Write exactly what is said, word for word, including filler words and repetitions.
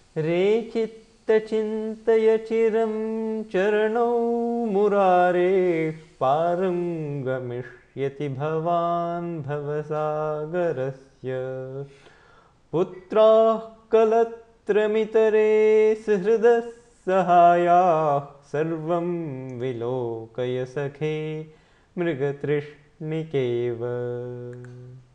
रेचित्तचिन्तय चिरं चरणौ मुरारेः पारं गमिष्यति भवान् भवसागरस्य। पुत्राः कलत्रमितरे सुहृदः सहायाः सर्वं विलोकय सखे मृगतृष्णिकेव।